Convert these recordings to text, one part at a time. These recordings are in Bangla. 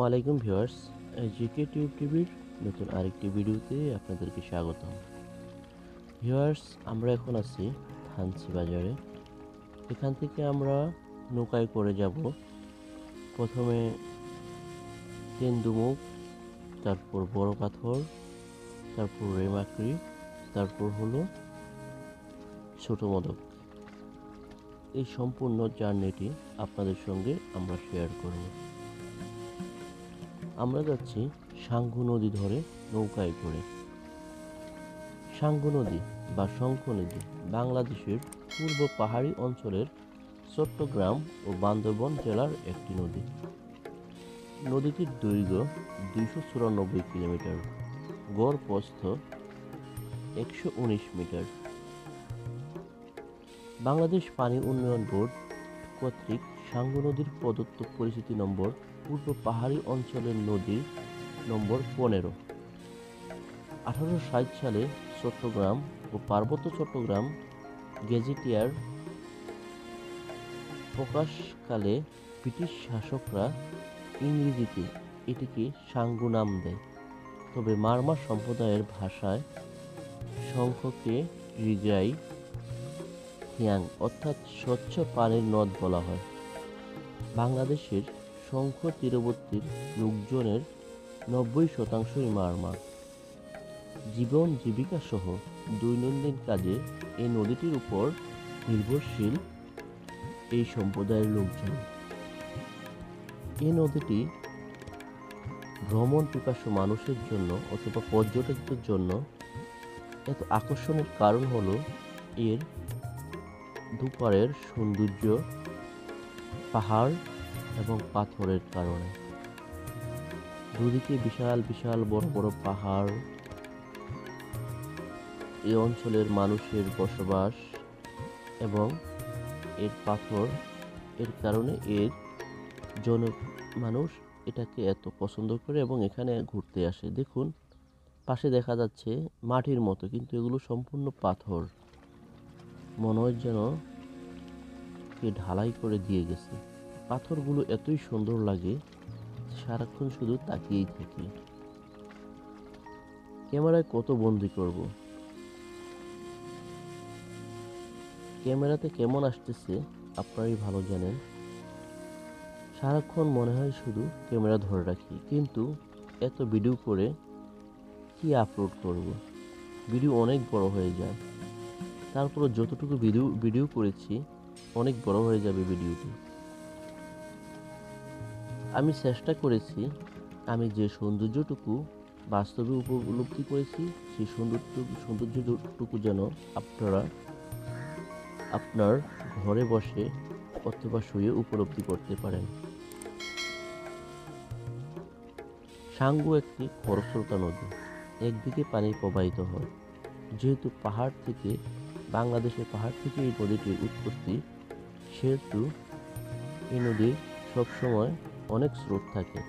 আলাইকুম ভিউয়ার্স, জিকে টিউব টিভির নতুন আরেকটি ভিডিওতে আপনাদেরকে স্বাগতম। ভিউয়ার্স, আমরা এখন আছি থানচি বাজারে। এখান থেকে আমরা নৌকায় করে যাব প্রথমে তেন্দুমুখ, তারপর বড় পাথর, তারপর রেমাক্রি, তারপর হলো ছোট মদক। এই সম্পূর্ণ জার্নিটি আপনাদের সঙ্গে আমরা শেয়ার করব। আমরা যাচ্ছি সাঙ্গু নদী ধরে নৌকায় করে। সাঙ্গু নদী বা শঙ্খ নদী বাংলাদেশের পূর্ব পাহাড়ি অঞ্চলের চট্টগ্রাম ও বান্দরবান জেলার একটি নদী। নদীটির দৈর্ঘ্য 294 কিলোমিটার, গড় প্রস্থ 119 মিটার। বাংলাদেশ পানি উন্নয়ন বোর্ড কর্তৃক সাঙ্গু নদীর প্রদত্ত পরিচিতি নম্বর পূর্ব পাহাড়ি অঞ্চলের নদী নম্বর 15। 1860 সালে চট্টগ্রাম ও পার্বত্য চট্টগ্রাম গেজেটিয়ার প্রকাশকালে ব্রিটিশ শাসকরা ইংরেজিতে এটিকে সাঙ্গু নাম দেয়, তবে মারমা সম্প্রদায়ের ভাষায় শঙ্খকে রিগাই হিয়াং অর্থাৎ স্বচ্ছ পানির নদ বলা হয়। বাংলাদেশের শঙ্খ তীরবর্তী লোকজনের 90% মারমা। জীবন জীবিকা সহ দৈনন্দিন কাজে এই নদীটির উপর নির্ভরশীল এই সম্প্রদায়ের লোকজন। এই নদীটি ভ্রমণ পিপাসু মানুষের জন্য অথবা পর্যটকদের জন্য এত আকর্ষণের কারণ হলো এর দুপারের সৌন্দর্য, পাহাড় এবং পাথরের কারণে। দুদিকে বিশাল বিশাল বড় বড় পাহাড়, এই অঞ্চলের মানুষের বসবাস এবং এর পাথর, এর কারণে এর মানুষ এটাকে এত পছন্দ করে এবং এখানে ঘুরতে আসে। দেখুন, পাশে দেখা যাচ্ছে মাটির মতো, কিন্তু এগুলো সম্পূর্ণ পাথর। মনে হয় যেন কে ঢালাই করে দিয়ে গেছে। পাথরগুলো এতই সুন্দর লাগে, সারাক্ষণ শুধু তাকিয়েই থাকি। ক্যামেরায় কত বন্দি করব, ক্যামেরাতে কেমন আসতেছে আপনারাই ভালো জানেন। সারাক্ষণ মনে হয় শুধু ক্যামেরা ধরে রাখি, কিন্তু এত ভিডিও করে কি আপলোড করব? ভিডিও অনেক বড় হয়ে যায়। তারপর যতটুকু ভিডিও করেছি অনেক বড় হয়ে যাবে ভিডিওটি। আমি চেষ্টা করেছি আমি যে সৌন্দর্যটুকু বাস্তবে উপলব্ধি করেছি সেই সৌন্দর্যটুকু যেন আপনারা আপনার ঘরে বসে অথবা শুয়ে উপলব্ধি করতে পারেন। সাঙ্গু একটি খরস্রোতা নদী, একদিকে পানি প্রবাহিত হয়। যেহেতু বাংলাদেশের পাহাড় থেকে এই নদীটির উৎপত্তি, সেহেতু এই নদীর সবসময় অনেক স্রোত থাকে।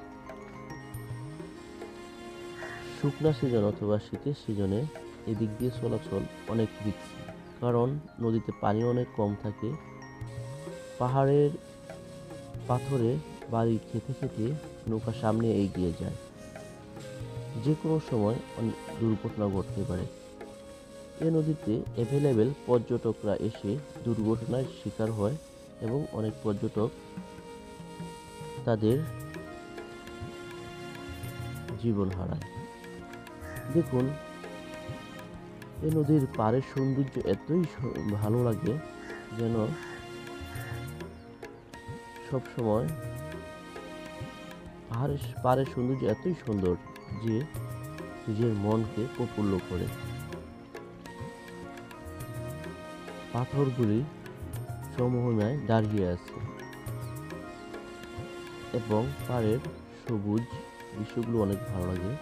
শুকনা সিজন অথবা শীতের সিজনে এদিক দিয়ে চলাচল অনেক রিস্কি, কারণ নদীতে পানি অনেক কম থাকে। পাহাড়ের পাথরে বাড়ি খেতে খেতে নৌকা সামনে এগিয়ে যায়, যে কোনো সময় দুর্ঘটনা ঘটতে পারে। এ নদীতে অ্যাভেলেবেল পর্যটকরা এসে দুর্ঘটনার শিকার হয় এবং অনেক পর্যটক তাদের জীবন হারায়। দেখুন, এ নদীর পাড়ের সৌন্দর্য এতই ভালো লাগে যেন সবসময় পাড়ের সৌন্দর্য এতই সুন্দর যে নিজের মনকে প্রফুল্ল করে। পাথরগুলি সমমহিমায় দাঁড়িয়ে আছে এবং পাড়ের সবুজ দৃশ্যগুলো অনেক ভালো লাগে।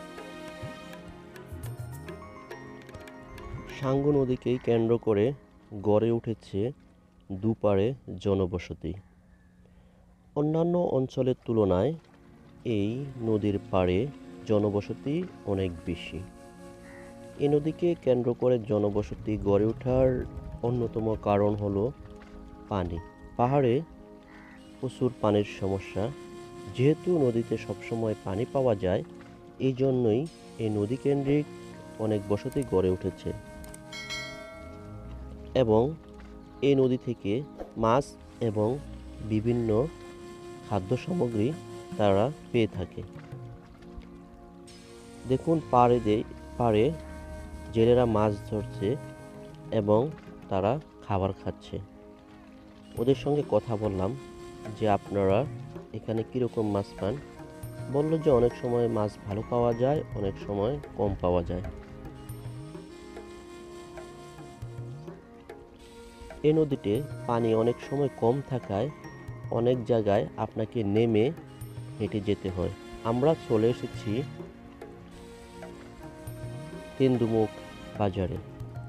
সাঙ্গু নদীকেই কেন্দ্র করে গড়ে উঠেছে দুপারে জনবসতি। অন্যান্য অঞ্চলের তুলনায় এই নদীর পাড়ে জনবসতি অনেক বেশি। এই নদীকে কেন্দ্র করে জনবসতি গড়ে ওঠার অন্যতম কারণ হলো পানি। পাহাড়ে প্রচুর পানির সমস্যা, যেহেতু নদীতে সবসময় পানি পাওয়া যায়, এই জন্যই এই নদী কেন্দ্রিক অনেক বসতি গড়ে উঠেছে এবং এই নদী থেকে মাছ এবং বিভিন্ন খাদ্য সামগ্রী তারা পেয়ে থাকে। দেখুন পাড়ে জেলেরা মাছ ধরছে এবং তারা খাবার খাচ্ছে। ওদের সঙ্গে কথা বললাম যে আপনারা এখানে কীরকম মাছ পান। বলল যে অনেক সময় মাছ ভালো পাওয়া যায়, অনেক সময় কম পাওয়া যায়। এই নদীতে পানি অনেক সময় কম থাকায় অনেক জায়গায় আপনাকে নেমে হেঁটে যেতে হয়। আমরা চলে এসেছি তেন্দুমুখ বাজারে।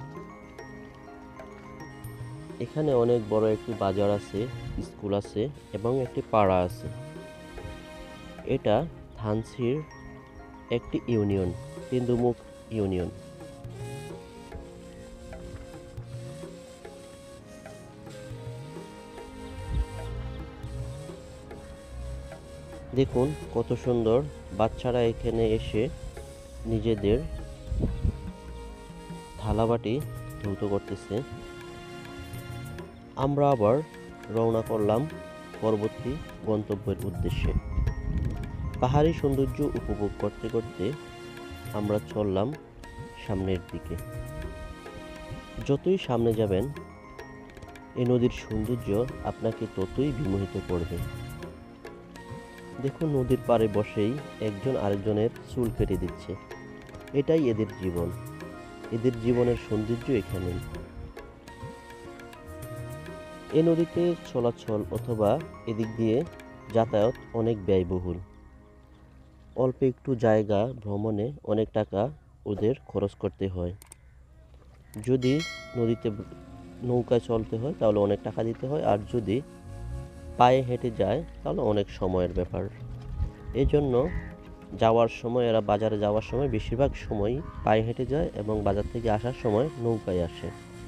এখানে অনেক বড় একটি বাজার আছে, স্কুল আছে এবং একটি পাড়া আছে। এটা ধানসির একটি ইউনিয়ন, তেন্দুমুখ ইউনিয়ন। দেখুন কত সুন্দর বাচ্চারা এখানে এসে নিজেদের থালাবাটি ধৌত করতেছে। আমরা আবার রওনা করলাম পরবর্তী গন্তব্যের উদ্দেশ্যে। পাহাড়ি সৌন্দর্য উপভোগ করতে করতে আমরা চললাম সামনের দিকে। যতই সামনে যাবেন এই নদীর সৌন্দর্য আপনাকে ততই বিমোহিত করবে। দেখুন নদীর পাড়ে বসেই একজন আরেকজনের চুল কেটে দিচ্ছে। এটাই এদের জীবন, এদের জীবনের সৌন্দর্য এখানেই। এই নদীতে চলাচল অথবা এদিক দিয়ে যাতায়াত অনেক ব্যয়বহুল। অল্প একটু জায়গা ভ্রমণে অনেক টাকা ওদের খরচ করতে হয়। যদি নদীতে নৌকায় চলতে হয় তাহলে অনেক টাকা দিতে হয়, আর যদি পায়ে হেঁটে যায় তাহলে অনেক সময়ের ব্যাপার। এই জন্য যাওয়ার সময় এরা বাজারে যাওয়ার সময় বেশিরভাগ সময়ই পায়ে হেঁটে যায় এবং বাজার থেকে আসার সময় নৌকায় আসে।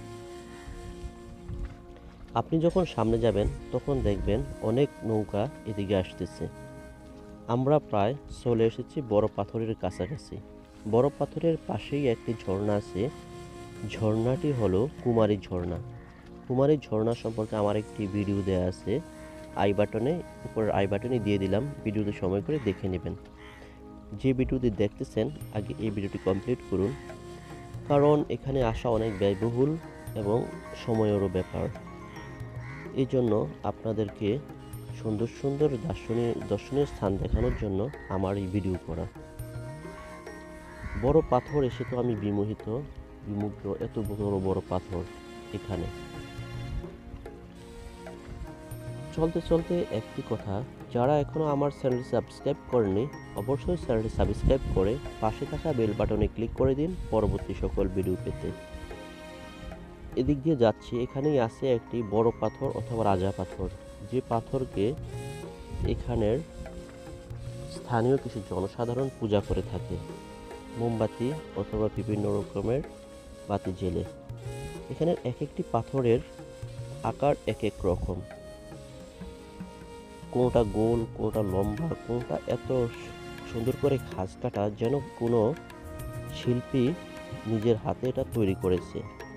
আপনি যখন সামনে যাবেন তখন দেখবেন অনেক নৌকা এদিকে আসতেছে। আমরা প্রায় চলে এসেছি বড় পাথরের কাছাকাছি। বড় পাথরের পাশেই একটি ঝর্ণা আছে। ঝর্ণাটি হলো কুমারী ঝর্ণা। কুমারী ঝর্ণা সম্পর্কে আমার একটি ভিডিও দেওয়া আছে, উপরের আই বাটনে দিয়ে দিলাম, ভিডিওতে সময় করে দেখে নেবেন। যে ভিডিওটি দেখতেছেন আগে এই ভিডিওটি কমপ্লিট করুন, কারণ এখানে আসা অনেক ব্যয়বহুল এবং সময়েরও ব্যাপার। এই জন্য আপনাদেরকে সুন্দর সুন্দর দর্শনীয় স্থান দেখানোর জন্য আমার এই ভিডিও করা। বড় পাথর এসে তো আমি বিমুগ্ধ, এত বড় বড় পাথর এখানে। চলতে চলতে একটি কথা, যারা এখনো আমার চ্যানেলটি সাবস্ক্রাইব করেনি অবশ্যই চ্যানেলটি সাবস্ক্রাইব করে পাশে থাকা বেল বাটনে ক্লিক করে দিন পরবর্তী সকল ভিডিও পেতে। এদিক দিয়ে যাচ্ছি, এখানেই আছে একটি বড় পাথর অথবা রাজা পাথর, যে পাথরকে এখানের স্থানীয় কিছু জনসাধারণ পূজা করে থাকে মোমবাতি অথবা বিভিন্ন রকমের বাতি জেলে। এখানের এক একটি পাথরের আকার এক এক রকম, কোনোটা গোল, কোনোটা লম্বা, কোনোটা এত সুন্দর করে খাঁজ কাটা যেন কোনো শিল্পী নিজের হাতে এটা তৈরি করেছে।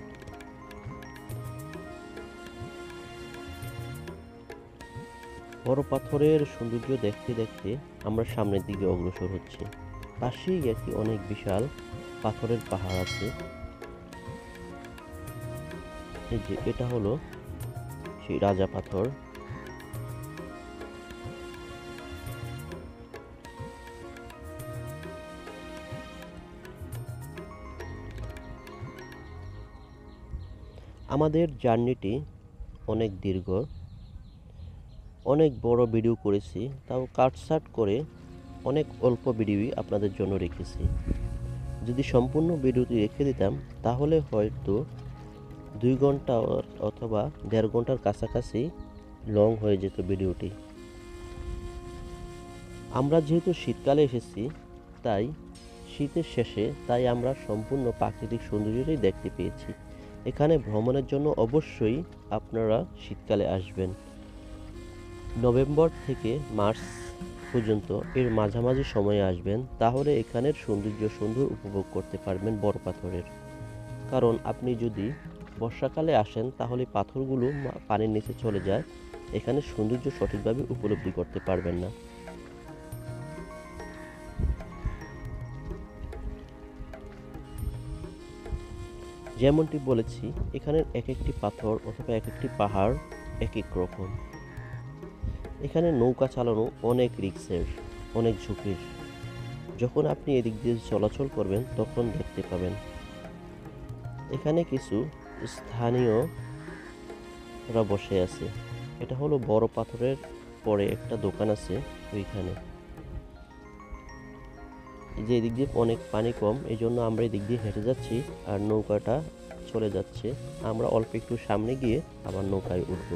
বড় পাথরের সৌন্দর্য দেখতে দেখতে আমরা সামনের দিকে অগ্রসর হচ্ছি। পাশেই একটি অনেক বিশাল পাথরের পাহাড় আছে। এই যে এটা হলো সেই রাজা পাথর। আমাদের জার্নিটি অনেক দীর্ঘ, অনেক বড় ভিডিও করেছি, তাও কাটছাট করে অনেক অল্প ভিডিওই আপনাদের জন্য রেখেছি। যদি সম্পূর্ণ ভিডিওটি রেখে দিতাম তাহলে হয়তো 2 ঘন্টা অথবা 1.5 ঘন্টার কাছাকাছি লং হয়ে যেত ভিডিওটি। আমরা যেহেতু শীতকালে এসেছি তাই শীতের শেষে আমরা সম্পূর্ণ প্রাকৃতিক সৌন্দর্যটাই দেখতে পেয়েছি। এখানে ভ্রমণের জন্য অবশ্যই আপনারা শীতকালে আসবেন। নভেম্বর থেকে মার্চ পর্যন্ত এর মাঝামাঝি সময়ে আসবেন, তাহলে এখানের সৌন্দর্য সুন্দর উপভোগ করতে পারবেন বড় পাথরের। কারণ আপনি যদি বর্ষাকালে আসেন তাহলে পাথরগুলো পানির নিচে চলে যায়, এখানে সৌন্দর্য সঠিকভাবে উপলব্ধি করতে পারবেন না। যেমনটি বলেছি, এখানের এক একটি পাথর অথবা এক একটি পাহাড় এক এক রকম। এখানে নৌকা চালানো অনেক রিস্কের, অনেক ঝুঁকির। যখন আপনি এদিক দিয়ে চলাচল করবেন তখন দেখতে পাবেন এখানে কিছু স্থানীয়রা বসে আছে। এটা হলো বড় পাথরের পরে একটা দোকান আছে ওইখানে। যে এদিক দিয়ে অনেক পানি কম, এই জন্য আমরা এদিক দিয়ে হেঁটে যাচ্ছি আর নৌকাটা চলে যাচ্ছে। আমরা অল্প একটু সামনে গিয়ে আবার নৌকায় উঠব।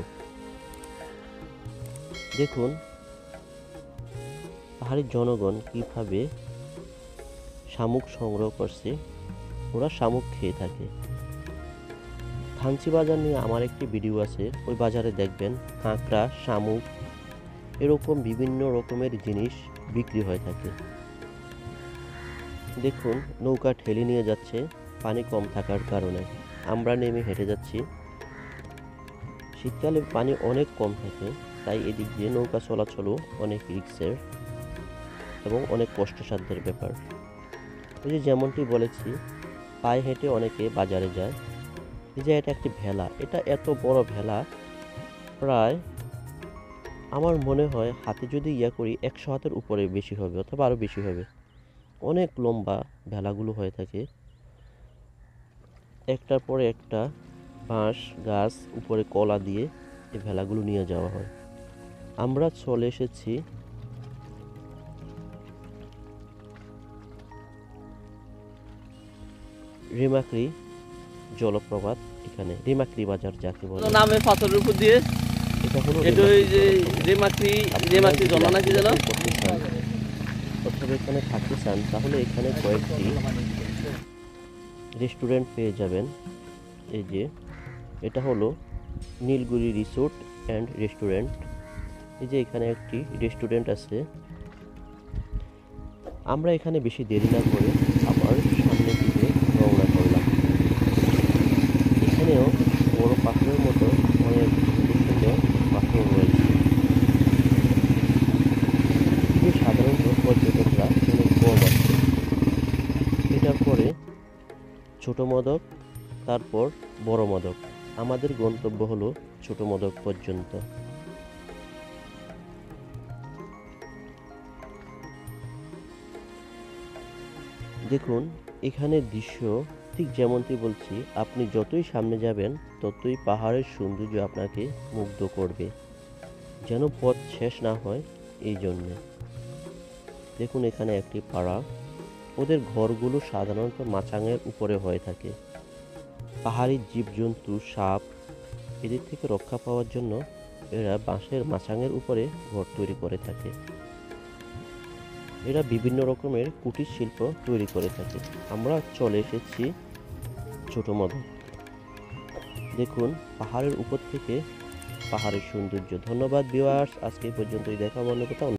দেখুন পাহাড়ি জনগণ কিভাবে শামুক সংগ্রহ করছে, ওরা শামুক খেয়ে থাকে। থানচি বাজার নিয়ে আমার একটি ভিডিও আছে, ওই বাজারে দেখবেন কাঁকড়া, শামুক এরকম বিভিন্ন রকমের জিনিস বিক্রি হয়ে থাকে। দেখুন নৌকা ঠেলে নিয়ে যাচ্ছে পানি কম থাকার কারণে। আমরা নেমে হেঁটে যাচ্ছি। শীতকালে পানি অনেক কম থাকে, তাই এদিক দিয়ে নৌকা চলাচলও অনেক রিস্কের এবং অনেক কষ্টসাধ্যের ব্যাপার। ওই যে যেমনটি বলেছি, পায়ে হেঁটে অনেকে বাজারে যায়। এই যে এটা একটি ভেলা, এটা এত বড় ভেলা, প্রায় আমার মনে হয় হাতে যদি করি 100 হাতের উপরে বেশি হবে অথবা আরও বেশি হবে। অনেক লম্বা ভেলাগুলো হয়ে থাকে, একটার পরে একটা বাঁশ গাছ উপরে কলা দিয়ে এই ভেলাগুলো নিয়ে যাওয়া হয়। আমরা চলে এসেছি রিমাকরি জলপ্রপাত। এখানে রিমাকরি বাজার যাকে বলে, নামে পাথরের উপর দিয়ে এটা হলো এটা ওই যে রেমাকরি জল নাকি যেন অথবা এখানে থাকতে চান তাহলে এখানে কয়েকটি রেস্টুরেন্ট পেয়ে যাবেন। এই যে এটা হলো নীলগুড়ি রিসোর্ট অ্যান্ড রেস্টুরেন্ট। এই যে এখানে একটি রেস্টুরেন্ট আছে। আমরা এখানে বেশি দেরি না করে আবার সামনের দিকে রওনা করলাম। এখানেও বড় পাথরের মতো অনেক সুন্দর পাথর রয়েছে। এদিকে সাধারণত পর্যটকরা অনেক কম আছে। এটার পরে ছোট মদক, তারপর বড় মদক। আমাদের গন্তব্য হলো ছোট মদক পর্যন্ত। দেখুন এখানের দৃশ্য ঠিক যেমনটি বলছি, আপনি যতই সামনে যাবেন ততই পাহাড়ের সৌন্দর্য আপনাকে মুগ্ধ করবে, যেন পথ শেষ না হয় এই জন্যে। দেখুন এখানে একটি পাড়া, ওদের ঘরগুলো সাধারণত মাচাঙের উপরে হয়ে থাকে। পাহাড়ি জীবজন্তু, সাপ এদের থেকে রক্ষা পাওয়ার জন্য এরা বাঁশের মাচাঙের উপরে ঘর তৈরি করে থাকে। এরা বিভিন্ন রকমের কুটির শিল্প তৈরি করে থাকে। আমরা চলে এসেছি ছোট মদক। দেখুন পাহাড়ের উপর থেকে পাহাড়ের সৌন্দর্য। ধন্যবাদ ভিউয়ার্স, আজকে এই পর্যন্তই, দেখা অন্য কোথাও।